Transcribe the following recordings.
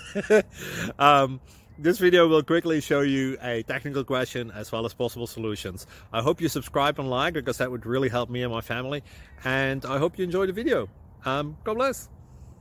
This video will quickly show you a technical question as well as possible solutions. I hope you subscribe and like, because that would really help me and my family. And I hope you enjoy the video. God bless.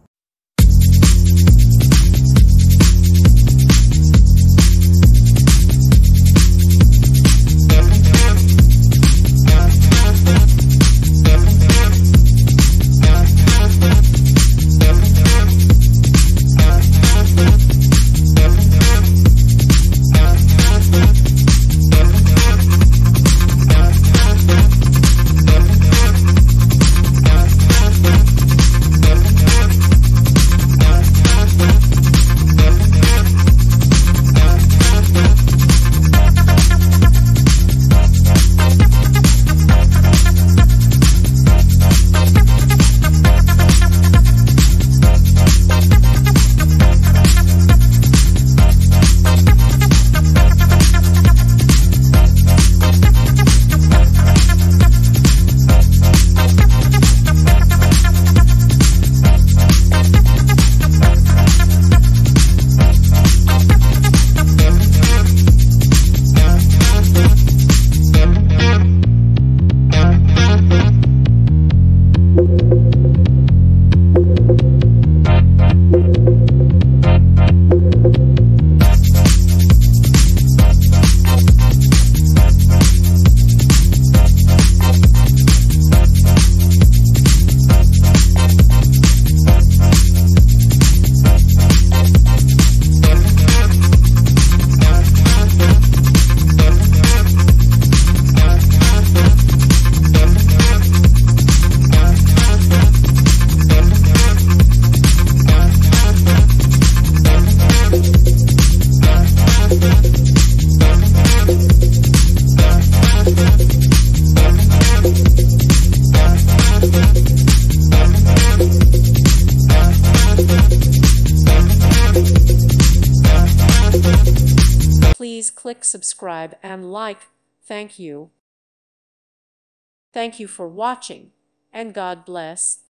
Please click subscribe and like. Thank you. Thank you for watching, and God bless.